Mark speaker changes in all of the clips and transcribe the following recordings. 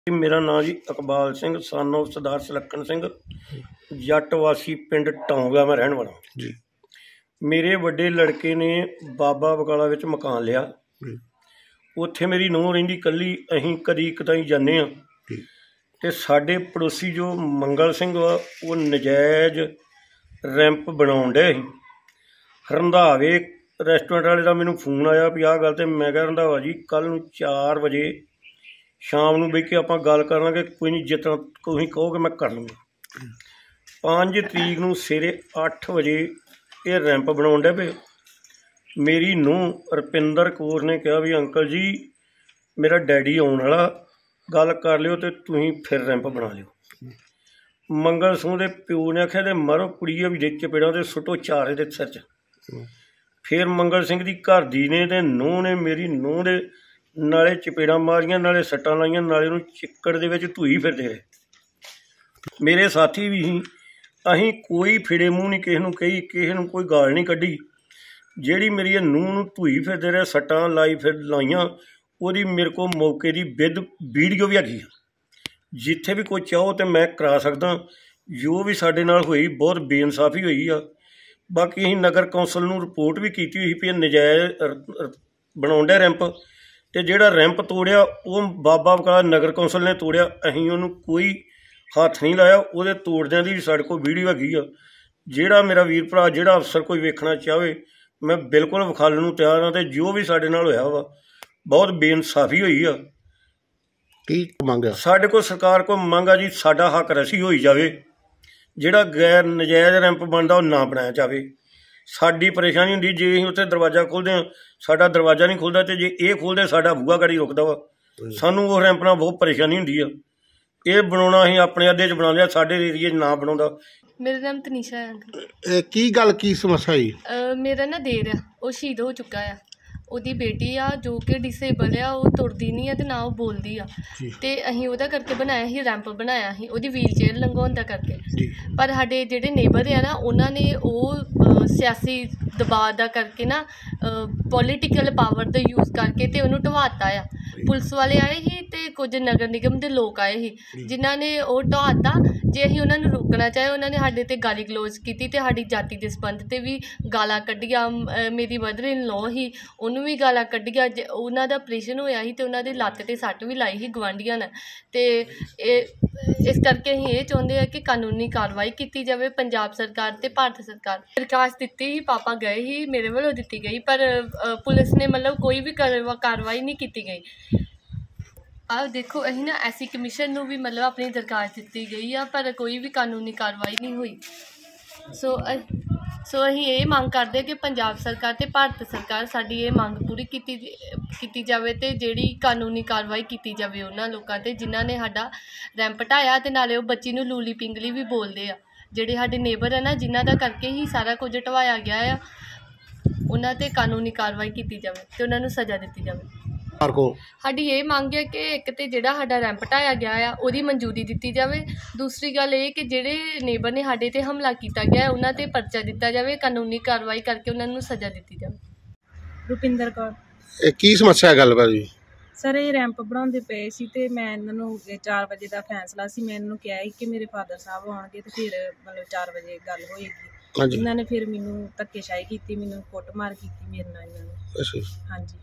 Speaker 1: मेरा नाम जी इकबाल सिंह सन ऑफ सरदार सुलक्खन सिंह जट वासी पिंड टौंगा मैं रहने वाला जी। मेरे वड्डे लड़के ने बाबा बकाला विच मकान लिया, उत्थे मेरी नूंह रहिंदी कल्ली। असीं कदी कदाई जाने ते साडे पड़ोसी जो मंगल सिंह वा वो नजायज़ रैंप बनाउण डे सी। रंधावे रेस्टोरेंट वाले का मैनूं फोन आया भी आह गल, ते मैं कहा रंधावा जी कल नूं 4 वजे शाम ਨੂੰ बह के आप गल करांगे, कोई नहीं जितना तुसीं कहोगे मैं कर लूँगा। 5 तरीक ਨੂੰ सवेरे 8 वजे ये रैंप बनाउण डे पे। मेरी नूंह रपिंदर कौर ने कहा भी अंकल जी मेरा डैडी आउण वाला, गल कर लिओ ते तुसीं फिर रैंप बना लिओ। मंगल सिंह दे प्यो ने आख्या ते मारो कुड़िए भी दे चपेड़ां ते सुट्टो 4 दे सिर च। फिर मंगल सिंह दी घर दी ने ते नूंह ने मेरी नूंह दे नाले चपेड़ा मारियां, नाले सट्टां लाइयां, नाले उहनूं चिक्कड़ दे विच धूई फिरदे रहे। मेरे साथी भी ही, असीं कोई फिड़े मूँह नहीं किसी नूं कही, किसी नूं कोई गाल नहीं कड्ढी। जिहड़ी मेरी नूंह नूं धूई फिरदे रहे, सट्टां लाइयां, ਉਹਦੀ मेरे को मौके की विद वीडियो भी हैगी। जिथे भी कोई चाहो तो मैं करा सकदा। जो भी साडे नाल होई बहुत बेइंसाफी हुई आ। बाकी असीं नगर कौंसल नूं रिपोर्ट भी की हुई भी नजायज़ बनाउण डे रैंप, ते जिहड़ा रैंप तोड़िया वो बाबा बकाला नगर कौंसल ने तोड़िया। असीं उहनूं कोई हत्थ नहीं लाया, उहदे तोड़दियां दी भी साडे कोल वीडियो हैगी आ। जिहड़ा मेरा वीर भरा जिहड़ा अफसर कोई वेखना चाहे मैं बिल्कुल विखालण नूं तैयार हाँ। ते जो भी साडे नाल होया वा बहुत बेइंसाफी हुई आ।
Speaker 2: की मंग
Speaker 1: साडे कोल सरकार को मंग आ जी, साडा हक रसी होई जावे, जिहड़ा गैर नजायज़ रैंप बनदा वो ना बनाया जावे। साडी परेशानी हुंदी जे असीं उत्थे दरवाजा खोलदे हां, साडा दरवाजा नहीं खुलदा, ते जे ये खोलदे साडा बूहा गाड़ी रुकदा वा। सानूं वो रैंप नाल बहुत परेशानी हुंदी आ। ये बनाउणा असीं अपने अद्धे च बना लिया, साडे एरिए च ना बनाउंदा।
Speaker 3: मेरा नाम तनीषा है।
Speaker 2: की गल की समस्या ही?
Speaker 3: मेरा ना देर है, वो शहीद हो चुका है। ਉਹਦੀ ਬੇਟੀ ਆ ਜੋ ਕਿ ਡਿਸੇਬਲ ਆ, ਉਹ ਤੁਰਦੀ ਨਹੀਂ ਆ ਤੇ ਨਾ ਉਹ ਬੋਲਦੀ ਆ, ਤੇ ਅਸੀਂ ਉਹਦਾ ਕਰਕੇ ਬਣਾਇਆ ਸੀ ਰੈਂਪ ਬਣਾਇਆ ਸੀ ਉਹਦੀ ਵੀਲ ਚੇਅਰ ਲੰਘਾਉਣ ਦਾ ਕਰਕੇ। ਪਰ ਸਾਡੇ ਜਿਹੜੇ ਨੇਬਰ ਆ ਨਾ ਉਹਨਾਂ ਨੇ ਉਹ ਸਿਆਸੀ ਦਬਾਅ ਦਾ ਕਰਕੇ ਨਾ ਪੋਲੀਟੀਕਲ ਪਾਵਰ ਦਾ ਯੂਜ਼ ਕਰਕੇ ਤੇ ਉਹਨੂੰ ਢਵਾਤਾ ਆ। ਪੁਲਿਸ ਵਾਲੇ ਆਏ ਸੀ ਤੇ ਕੁਝ ਨਗਰ ਨਿਗਮ ਦੇ ਲੋਕ ਆਏ ਸੀ ਜਿਨ੍ਹਾਂ ਨੇ ਉਹ ਢਵਾਤਾ। ਜੇ ਅਸੀਂ ਉਹਨਾਂ ਨੂੰ ਰੋਕਣਾ ਚਾਹੇ ਉਹਨਾਂ ਨੇ ਸਾਡੇ ਤੇ ਗਾਲੀ ਗਲੋਚ ਕੀਤੀ ਤੇ ਸਾਡੀ ਜਾਤੀ ਦੇ ਸੰਬੰਧ ਤੇ ਵੀ ਗਾਲਾਂ ਕੱਢੀਆਂ। ਮੇਰੀ ਮਦਰ ਇਨ ਲੋ ਸੀ, ਉਹਨੂੰ ਵੀ ਗਾਲਾਂ ਕੱਢੀਆਂ। ਉਹਨਾਂ ਦਾ ਆਪਰੇਸ਼ਨ ਹੋਇਆ ਸੀ ਤੇ ਉਹਨਾਂ ਦੀ ਲੱਤ ਤੇ ਸੱਟ ਵੀ ਲਾਈ ਸੀ ਗਵਾਂਢੀਆਂ ਨੇ। ਤੇ ਇਸ ਕਰਕੇ ਅਸੀਂ ਇਹ ਚਾਹੁੰਦੇ ਹਾਂ ਕਿ ਕਾਨੂੰਨੀ ਕਾਰਵਾਈ ਕੀਤੀ ਜਾਵੇ। ਪੰਜਾਬ ਸਰਕਾਰ ਤੇ ਭਾਰਤ ਸਰਕਾਰ ਦਰਖਾਸਤ ਦਿੱਤੀ ਸੀ, ਪਾਪਾ ਗਏ ਸੀ, ਮੇਰੇ ਵੱਲੋਂ ਦਿੱਤੀ ਗਈ, ਪਰ ਪੁਲਿਸ ਨੇ ਮਤਲਬ ਕੋਈ ਵੀ ਕਾਰਵਾਈ ਨਹੀਂ ਕੀਤੀ ਗਈ। ਆਹ ਦੇਖੋ ਅਸੀਂ ਨਾ ਐਸੀ ਕਮਿਸ਼ਨ ਨੂੰ ਵੀ ਮਤਲਬ ਆਪਣੀ ਦਰਖਾਸਤ ਦਿੱਤੀ ਗਈ ਆ, ਪਰ ਕੋਈ ਵੀ ਕਾਨੂੰਨੀ ਕਾਰਵਾਈ ਨਹੀਂ ਹੋਈ। ਸੋ ਅਸੀਂ ਇਹ ਮੰਗ ਕਰਦੇ ਕਿ ਪੰਜਾਬ ਸਰਕਾਰ ਤੇ ਭਾਰਤ ਸਰਕਾਰ ਸਾਡੀ ਇਹ ਮੰਗ ਪੂਰੀ ਕੀਤੀ ਜਾਵੇ ਤੇ ਜਿਹੜੀ ਕਾਨੂੰਨੀ ਕਾਰਵਾਈ ਕੀਤੀ ਜਾਵੇ ਉਹਨਾਂ ਲੋਕਾਂ ਤੇ ਜਿਨ੍ਹਾਂ ਨੇ ਸਾਡਾ ਰੈਂਪ ਢਾਇਆ। ਤੇ ਨਾਲੇ ਉਹ ਬੱਚੀ ਨੂੰ ਲੂਲੀ ਪਿੰਗਲੀ ਵੀ ਬੋਲਦੇ ਆ, ਜਿਹੜੇ ਸਾਡੇ ਨੇਬਰ ਆ ਨਾ ਜਿਨ੍ਹਾਂ ਦਾ ਕਰਕੇ ਹੀ ਸਾਰਾ ਕੁਝ ਢਵਾਇਆ ਗਿਆ ਆ। ਉਹਨਾਂ ਤੇ ਕਾਨੂੰਨੀ ਕਾਰਵਾਈ ਕੀਤੀ ਜਾਵੇ ਤੇ ਉਹਨਾਂ ਨੂੰ ਸਜ਼ਾ ਦਿੱਤੀ ਜਾਵੇ। ਸਾਡੀ ਇਹ ਮੰਗ ਹੈ ਕਿ ਇੱਕ ਤਾਂ ਜਿਹੜਾ ਸਾਡਾ ਰੈਂਪ ਢਾਇਆ ਗਿਆ ਆ ਉਹਦੀ ਮਨਜ਼ੂਰੀ ਦਿੱਤੀ ਜਾਵੇ। ਦੂਸਰੀ ਗੱਲ ਇਹ ਕਿ ਜਿਹੜੇ ਨੇਬਰ ਨੇ ਸਾਡੇ 'ਤੇ ਹਮਲਾ ਕੀਤਾ ਗਿਆ ਉਹਨਾਂ 'ਤੇ ਪਰਚਾ ਦਿੱਤਾ ਜਾਵੇ, ਕਾਨੂੰਨੀ ਕਾਰਵਾਈ ਕਰਕੇ ਉਹਨਾਂ ਨੂੰ ਸਜ਼ਾ ਦਿੱਤੀ ਜਾਵੇ।
Speaker 4: ਰੁਪਿੰਦਰ ਕੌਰ।
Speaker 2: ਇਹ ਕੀ ਸਮੱਸਿਆ ਗੱਲ ਭਾਜੀ?
Speaker 4: ਸਰ ਇਹ ਰੈਂਪ ਬਣਾਉਂਦੇ ਪਏ ਸੀ ਤੇ ਮੈਂ ਇਹਨਾਂ ਨੂੰ 4 ਵਜੇ ਦਾ ਫੈਸਲਾ ਸੀ। ਮੈਂ ਇਹਨਾਂ ਨੂੰ ਕਿਹਾ ਸੀ ਕਿ ਮੇਰੇ ਫਾਦਰ ਸਾਹਿਬ ਆਉਣਗੇ ਤੇ ਫਿਰ ਮਤਲਬ 4 ਵਜੇ ਗੱਲ ਹੋਏਗੀ। ਇਹਨਾਂ ਨੇ ਫਿਰ ਮੈਨੂੰ ਧੱਕੇਸ਼ਾਹੀ ਕੀਤੀ, ਮੈਨੂੰ ਕੁੱਟਮਾਰ ਕੀਤੀ ਮੇਰੇ ਨਾਲ ਇਹਨਾਂ ਨੇ। ਹਾਂਜੀ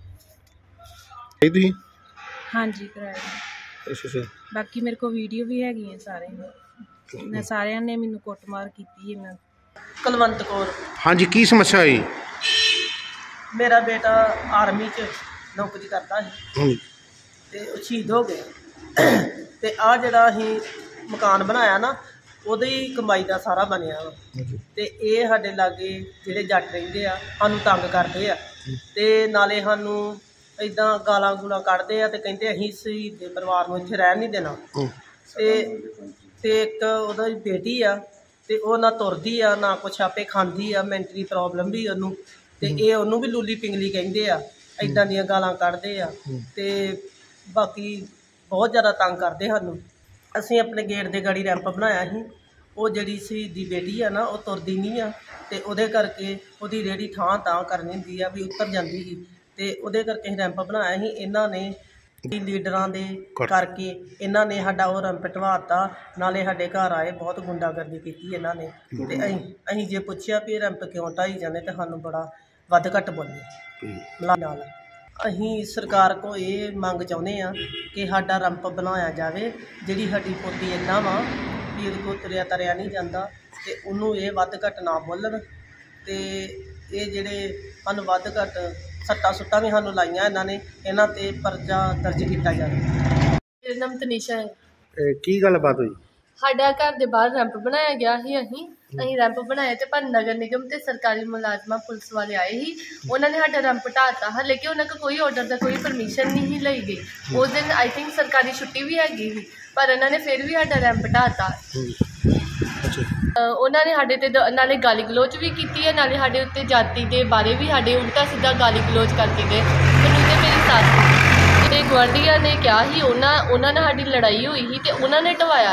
Speaker 4: ਹਾਂਜੀ ਕਰਾਇਆ। ਬਾਕੀ ਮੇਰੇ ਕੋਲ ਵੀਡੀਓ ਵੀ ਹੈਗੀਆਂ ਸਾਰਿਆਂ ਨੇ ਮੈਨੂੰ ਕੁੱਟਮਾਰ ਕੀਤੀ ਇਹਨਾਂ।
Speaker 5: ਕੁਲਵੰਤ ਕੌਰ।
Speaker 2: ਹਾਂਜੀ ਕੀ ਸਮੱਸਿਆ ਹੋਈ?
Speaker 5: ਮੇਰਾ ਬੇਟਾ ਆਰਮੀ 'ਚ ਨੌਕਰੀ ਕਰਦਾ ਸੀ ਤੇ ਉਹ ਸ਼ਹੀਦ ਹੋ ਗਿਆ। ਤੇ ਆਹ ਜਿਹੜਾ ਅਸੀਂ ਮਕਾਨ ਬਣਾਇਆ ਨਾ ਉਹਦੀ ਕਮਾਈ ਦਾ ਸਾਰਾ ਬਣਿਆ ਵਾ। ਤੇ ਇਹ ਸਾਡੇ ਲਾਗੇ ਜਿਹੜੇ ਜੱਟ ਰਹਿੰਦੇ ਆ ਸਾਨੂੰ ਤੰਗ ਕਰਦੇ ਆ ਤੇ ਨਾਲੇ ਸਾਨੂੰ ਇੱਦਾਂ ਗਾਲਾਂ ਗੂਲਾਂ ਕੱਢਦੇ ਆ ਤੇ ਕਹਿੰਦੇ ਅਸੀਂ ਸ਼ਹੀਦ ਦੇ ਪਰਿਵਾਰ ਨੂੰ ਇੱਥੇ ਰਹਿਣ ਨਹੀਂ ਦੇਣਾ। ਤੇ ਇੱਕ ਉਹਦਾ ਬੇਟੀ ਆ ਤੇ ਉਹ ਨਾ ਤੁਰਦੀ ਆ ਨਾ ਕੁਛ ਆਪੇ ਖਾਂਦੀ ਆ, ਮੈਂਟਲੀ ਪ੍ਰੋਬਲਮ ਵੀ ਉਹਨੂੰ, ਤੇ ਇਹ ਉਹਨੂੰ ਵੀ ਲੂਲੀ ਪਿੰਗਲੀ ਕਹਿੰਦੇ ਆ, ਇੱਦਾਂ ਦੀਆਂ ਗਾਲਾਂ ਕੱਢਦੇ ਆ ਤੇ ਬਾਕੀ ਬਹੁਤ ਜ਼ਿਆਦਾ ਤੰਗ ਕਰਦੇ ਸਾਨੂੰ। ਅਸੀਂ ਆਪਣੇ ਗੇਟ ਦੇ ਗਾੜੀ ਰੈਂਪ ਬਣਾਇਆ ਸੀ। ਉਹ ਜਿਹੜੀ ਸ਼ਹੀਦ ਦੀ ਬੇਟੀ ਆ ਨਾ ਉਹ ਤੁਰਦੀ ਨਹੀਂ ਆ ਤੇ ਉਹਦੇ ਕਰਕੇ ਉਹਦੀ ਰੇਹੜੀ ਥਾਂ ਕਰਨ ਹੁੰਦੀ ਆ ਵੀ ਉੱਤਰ ਜਾਂਦੀ ਸੀ ਤੇ ਉਹਦੇ ਕਰਕੇ ਅਸੀਂ ਰੈਂਪ ਬਣਾਇਆ ਸੀ। ਇਹਨਾਂ ਨੇ ਲੀਡਰਾਂ ਦੇ ਕਰਕੇ ਇਹਨਾਂ ਨੇ ਸਾਡਾ ਉਹ ਰੈਂਪ ਢਵਾਤਾ। ਨਾਲੇ ਸਾਡੇ ਘਰ ਆਏ, ਬਹੁਤ ਗੁੰਡਾਗਰਦੀ ਕੀਤੀ ਇਹਨਾਂ ਨੇ। ਤੇ ਅਸੀਂ ਜੇ ਪੁੱਛਿਆ ਵੀ ਇਹ ਰੈਂਪ ਕਿਉਂ ਢਾਈ ਜਾਂਦੇ ਤੇ ਸਾਨੂੰ ਬੜਾ ਵੱਧ ਘੱਟ ਬੋਲੇ ਨਾਲ। ਅਸੀਂ ਸਰਕਾਰ ਕੋਲ ਇਹ ਮੰਗ ਚਾਹੁੰਦੇ ਹਾਂ ਕਿ ਸਾਡਾ ਰੈਂਪ ਬਣਾਇਆ ਜਾਵੇ। ਜਿਹੜੀ ਸਾਡੀ ਪੋਤੀ ਇੱਦਾਂ ਵਾ ਵੀ ਉਹਦੇ ਕੋਲ ਤੁਰਿਆ ਤਰਿਆ ਨਹੀਂ ਜਾਂਦਾ ਤੇ ਉਹਨੂੰ ਇਹ ਵੱਧ ਘੱਟ ਨਾ ਬੋਲਣ। ਤੇ ਇਹ ਜਿਹੜੇ ਸਾਨੂੰ ਵੱਧ ਘੱਟ ਸੱਟਾਂ ਸੁੱਟਾਂ ਵੀ ਸਾਨੂੰ ਲਾਈਆਂ ਇਹਨਾਂ ਨੇ, ਇਹਨਾਂ 'ਤੇ ਪਰਚਾ ਦਰਜ ਕੀਤਾ ਜਾਵੇ।
Speaker 3: ਮੇਰਾ ਨਾਮ ਤਨੀਸ਼ਾ ਹੈ।
Speaker 2: ਕੀ ਗੱਲਬਾਤ ਹੋਈ?
Speaker 3: ਸਾਡਾ ਘਰ ਦੇ ਬਾਹਰ ਰੈਂਪ ਬਣਾਇਆ ਗਿਆ ਸੀ। ਅਸੀਂ ਰੈਂਪ ਬਣਾਇਆ ਤੇ ਪਰ ਨਗਰ ਨਿਗਮ ਤੇ ਸਰਕਾਰੀ ਮੁਲਾਜ਼ਮਾਂ ਪੁਲਿਸ ਵਾਲੇ ਆਏ ਸੀ। ਉਹਨਾਂ ਨੇ ਸਾਡਾ ਰੈਂਪ ਢਾਤਾ। ਹਾਲੇ ਕਿ ਉਹਨਾਂ ਕੋਲ ਕੋਈ ਆਰਡਰ ਦਾ ਕੋਈ ਪਰਮਿਸ਼ਨ ਨਹੀਂ ਸੀ ਲਈ ਗਈ। ਉਸ ਦਿਨ ਆਈ ਥਿੰਕ ਸਰਕਾਰੀ ਛੁੱਟੀ ਵੀ ਹੈਗੀ ਸੀ, ਪਰ ਇਹਨਾਂ ਨੇ ਫਿਰ ਵੀ ਸਾਡਾ ਰੈਂਪ ਢਾਤਾ। ਉਹਨਾਂ ਨੇ ਸਾਡੇ ਤੇ ਨਾਲੇ ਗਾਲੀ ਗਲੋਚ ਵੀ ਕੀਤੀ ਹੈ, ਨਾਲੇ ਸਾਡੇ ਉੱਤੇ ਜਾਤੀ ਦੇ ਬਾਰੇ ਵੀ ਸਾਡੇ ਉਲਟਾ ਸਿੱਧਾ ਗਾਲੀ ਗਲੋਚ ਕਰਕੇ ਗਏ। ਮੈਨੂੰ ਤੇ ਮੇਰੀ ਸੱਸ ਤੇ ਗੁਆਂਢੀਆਂ ਨੇ ਕਿਹਾ ਸੀ, ਉਹਨਾਂ ਨਾਲ ਸਾਡੀ ਲੜਾਈ ਹੋਈ ਸੀ ਤੇ ਉਹਨਾਂ ਨੇ ਢਵਾਇਆ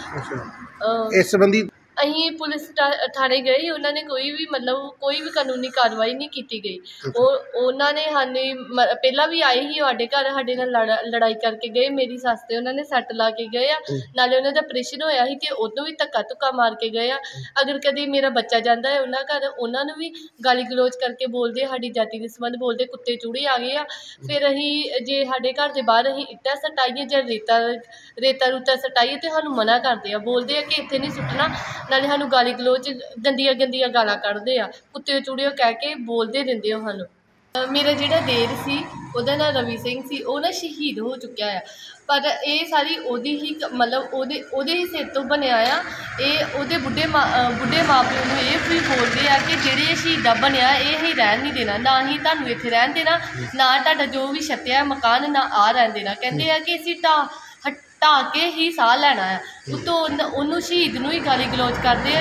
Speaker 3: ਆ।
Speaker 2: ਇਸ ਸੰਬੰਧੀ
Speaker 3: ਅਸੀਂ ਪੁਲਿਸ ਥਾਣੇ ਗਏ, ਉਹਨਾਂ ਨੇ ਕੋਈ ਵੀ ਕਾਨੂੰਨੀ ਕਾਰਵਾਈ ਨਹੀਂ ਕੀਤੀ ਗਈ। ਉਹਨਾਂ ਨੇ ਪਹਿਲਾਂ ਵੀ ਆਏ ਸੀ ਸਾਡੇ ਘਰ, ਸਾਡੇ ਨਾਲ ਲੜਾਈ ਕਰਕੇ ਗਏ। ਮੇਰੀ ਸੱਸ ਤੇ ਉਹਨਾਂ ਨੇ ਸੱਟ ਲਾ ਕੇ ਗਏ ਆ, ਨਾਲੇ ਉਹਨਾਂ ਦਾ ਆਪਰੇਸ਼ਨ ਹੋਇਆ ਸੀ ਤੇ ਉਹਨੂੰ ਵੀ ਧੱਕਾ ਧੁੱਕਾ ਮਾਰ ਕੇ ਗਏ ਆ। ਅਗਰ ਕਦੀ ਮੇਰਾ ਬੱਚਾ ਜਾਂਦਾ ਹੈ ਉਹਨਾਂ ਘਰ, ਉਹਨਾਂ ਨੂੰ ਵੀ ਗਾਲੀ ਗਲੋਚ ਕਰਕੇ ਬੋਲਦੇ, ਸਾਡੀ ਜਾਤੀ ਦੇ ਸੰਬੰਧ ਬੋਲਦੇ, ਕੁੱਤੇ ਚੂੜੇ ਆ ਗਏ ਆ। ਫਿਰ ਅਸੀਂ ਜੇ ਸਾਡੇ ਘਰ ਦੇ ਬਾਹਰ ਅਸੀਂ ਇੱਟਾਂ ਸਟਾਈਏ ਜਾਂ ਰੇਤਾ ਰੂਤਾ ਸਟਾਈਏ ਤੇ ਸਾਨੂੰ ਮਨਾ ਕਰਦੇ ਆ, ਬੋਲਦੇ ਆ ਕਿ ਇੱਥੇ ਨਹੀਂ ਸੁੱਟਣਾ। ਨਾਲੇ ਸਾਨੂੰ ਗਾਲੀ ਗਲੋਚ ਗੰਦੀਆਂ ਗਾਲਾਂ ਕੱਢਦੇ ਆ, ਕੁੱਤੇ ਚੂੜੇ ਕਹਿ ਕੇ ਬੋਲਦੇ ਰਹਿੰਦੇ ਹੋ ਸਾਨੂੰ। ਮੇਰਾ ਜਿਹੜਾ ਦੇਰ ਸੀ ਉਹਦਾ ਨਾਂ ਰਵੀ ਸਿੰਘ ਸੀ, ਉਹ ਨਾ ਸ਼ਹੀਦ ਹੋ ਚੁੱਕਿਆ ਆ। ਪਰ ਇਹ ਸਾਰੀ ਉਹਦੀ ਹੀ ਉਹਦੇ ਹੀ ਸਿਰ ਤੋਂ ਬਣਿਆ ਆ। ਇਹ ਉਹਦੇ ਬੁੱਢੇ ਮਾਂ ਪਿਓ ਨੂੰ ਇਹ ਵੀ ਬੋਲਦੇ ਆ ਕਿ ਜਿਹੜੇ ਇਹ ਸ਼ਹੀਦਾਂ ਬਣਿਆ ਇਹ ਅਸੀਂ ਰਹਿਣ ਨਹੀਂ ਦੇਣਾ, ਨਾ ਹੀ ਤੁਹਾਨੂੰ ਇੱਥੇ ਰਹਿਣ ਦੇਣਾ, ਨਾ ਤੁਹਾਡਾ ਜੋ ਵੀ ਛੱਤਿਆ ਮਕਾਨ ਨਾ ਆ ਰਹਿਣ ਦੇਣਾ। ਕਹਿੰਦੇ ਆ ਕਿ ਅਸੀਂ ਢਾਹ ਕੇ ਹੀ ਸਾਹ ਲੈਣਾ ਆ। ਉੱਤੋਂ ਉਹਨੂੰ ਸ਼ਹੀਦ ਨੂੰ ਹੀ ਗਾਲੀ ਗਲੋਚ ਕਰਦੇ ਆ,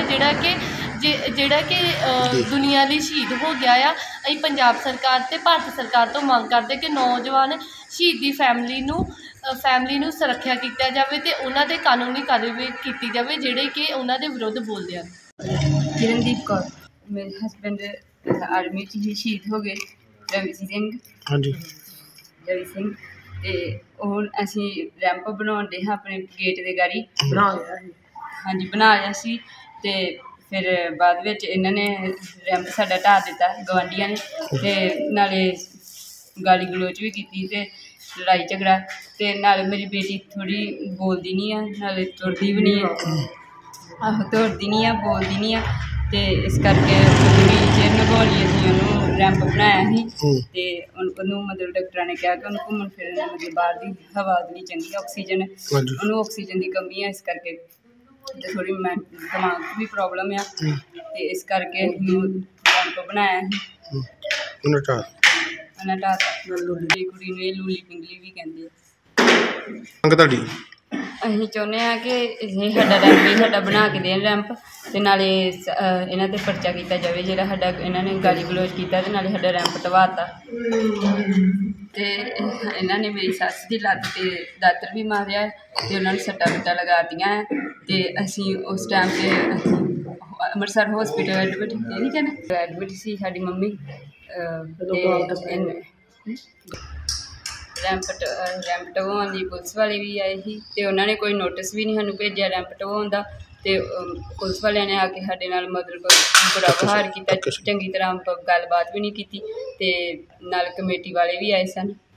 Speaker 3: ਜਿਹੜਾ ਕਿ ਦੁਨੀਆ ਲਈ ਸ਼ਹੀਦ ਹੋ ਗਿਆ ਆ। ਅਸੀਂ ਪੰਜਾਬ ਸਰਕਾਰ ਤੇ ਭਾਰਤ ਸਰਕਾਰ ਤੋਂ ਮੰਗ ਕਰਦੇ ਕਿ ਨੌਜਵਾਨ ਸ਼ਹੀਦ ਦੀ ਫੈਮਿਲੀ ਨੂੰ ਸੁਰੱਖਿਆ ਕੀਤਾ ਜਾਵੇ ਤੇ ਉਹਨਾਂ ਦੇ ਕਾਨੂੰਨੀ ਕਾਰਵਾਈ ਕੀਤੀ ਜਾਵੇ ਜਿਹੜੇ ਕਿ ਉਹਨਾਂ ਦੇ ਵਿਰੁੱਧ ਬੋਲਦੇ ਆ।
Speaker 6: ਕਿਰਨਦੀਪ ਕੌਰ। ਮੇਰੇ ਹਸਬੈਂਡ ਆਰਮੀ 'ਚ ਹੀ ਸ਼ਹੀਦ ਹੋ ਗਏ, ਰਵੀ ਸਿੰਘ।
Speaker 2: ਹਾਂਜੀ।
Speaker 6: ਰਵੀ ਸਿੰਘ ਤੇ ਉਹ ਅਸੀਂ ਰੈਂਪ ਬਣਾਉਣ ਦੇ ਹਾਂ ਆਪਣੇ ਗੇਟ ਦੇ ਗਾੜੀ
Speaker 5: ਬਣਾ ਲਿਆ ਸੀ।
Speaker 6: ਹਾਂਜੀ, ਬਣਾ ਲਿਆ ਸੀ। ਤੇ ਫਿਰ ਬਾਅਦ ਵਿੱਚ ਇਹਨਾਂ ਨੇ ਰੈਂਪ ਸਾਡਾ ਢਾਹ ਦਿੱਤਾ ਗਵਾਂਢੀਆਂ ਨੇ, ਤੇ ਨਾਲੇ ਗਾਲੀ ਗਲੋਚ ਵੀ ਕੀਤੀ ਤੇ ਲੜਾਈ ਝਗੜਾ। ਤੇ ਨਾਲੇ ਮੇਰੀ ਬੇਟੀ ਥੋੜ੍ਹੀ ਬੋਲਦੀ ਨਹੀਂ ਆ, ਨਾਲੇ ਤੁਰਦੀ ਵੀ ਨਹੀਂ ਆ। ਤੁਰਦੀ ਨਹੀਂ ਆ, ਬੋਲਦੀ ਨਹੀਂ ਆ, ਤੇ ਇਸ ਕਰਕੇ ਵੀਲਚੇਅਰ ਲਗਾਉਣ ਲਈ ਅਸੀਂ ਉਹਨੂੰ ਰੈਂਪ ਬਣਾਇਆ ਸੀ। ਤੇ ਉਹਨੂੰ ਮਤਲਬ ਡਾਕਟਰਾਂ ਨੇ ਕਿਹਾ ਕਿ ਉਹਨੂੰ ਘੁੰਮਣ ਫਿਰਨ ਮਤਲਬ ਬਾਹਰ ਦੀ ਹਵਾ ਦੀ ਚੰਗੀ ਆਕਸੀਜਨ, ਉਹਨੂੰ ਆਕਸੀਜਨ ਦੀ ਕਮੀ ਹੈ, ਇਸ ਕਰਕੇ ਤੇ ਥੋੜ੍ਹੀ ਦਿਮਾਗ 'ਚ ਵੀ ਪ੍ਰੋਬਲਮ ਆ, ਤੇ ਇਸ ਕਰਕੇ ਅਸੀਂ ਰੈਂਪ ਬਣਾਇਆ ਸੀ। ਉਹਨਾਂ ਢਾਹ ਕੁੜੀ ਨੂੰ ਇਹ ਲੂਲੀ ਪਿੰਗਲੀ ਵੀ ਕਹਿੰਦੇ ਆ।
Speaker 2: ਤੁਹਾਡੀ
Speaker 6: ਅਸੀਂ ਚਾਹੁੰਦੇ ਹਾਂ ਕਿ ਇਹ ਸਾਡਾ ਰੈਂਪ ਹੀ ਸਾਡਾ ਬਣਾ ਕੇ ਦੇਣ ਰੈਂਪ, ਤੇ ਨਾਲੇ ਇਹਨਾਂ 'ਤੇ ਪਰਚਾ ਕੀਤਾ ਜਾਵੇ ਜਿਹੜਾ ਸਾਡਾ ਇਹਨਾਂ ਨੇ ਗਾਲੀ ਗਲੋਚ ਕੀਤਾ, ਤੇ ਨਾਲੇ ਸਾਡਾ ਰੈਂਪ ਢਵਾਤਾ। ਤੇ ਇਹਨਾਂ ਨੇ ਮੇਰੀ ਸੱਸ ਦੀ ਲੱਤ 'ਤੇ ਦਾਤਰ ਵੀ ਮਾਰਿਆ ਤੇ ਉਹਨਾਂ ਨੂੰ ਸੱਟਾਂ ਫੇਟਾਂ ਲਗਾਤੀਆਂ। ਤੇ ਅਸੀਂ ਉਸ ਟਾਈਮ 'ਤੇ ਅੰਮ੍ਰਿਤਸਰ ਹੌਸਪੀਟਲ ਐਡਮਿਟ ਸੀ ਸਾਡੀ ਮੰਮੀ। ਰੈਂਪ ਢਵਾਉਣ ਲਈ ਪੁਲਿਸ ਵਾਲੇ ਵੀ ਆਏ ਸੀ, ਤੇ ਉਹਨਾਂ ਨੇ ਕੋਈ ਨੋਟਿਸ ਵੀ ਨਹੀਂ ਸਾਨੂੰ ਭੇਜਿਆ ਰੈਂਪ ਢਵਾਉਣ ਦਾ। ਤੇ ਪੁਲਿਸ ਵਾਲਿਆਂ ਨੇ ਆ ਕੇ ਸਾਡੇ ਨਾਲ ਮਤਲਬ ਬੁਰਾ ਵਿਵਹਾਰ ਕੀਤਾ, ਚੰਗੀ ਤਰ੍ਹਾਂ ਗੱਲਬਾਤ ਵੀ ਨਹੀਂ ਕੀਤੀ। ਤੇ ਨਾਲ ਕਮੇਟੀ ਵਾਲੇ ਵੀ ਆਏ ਸਨ।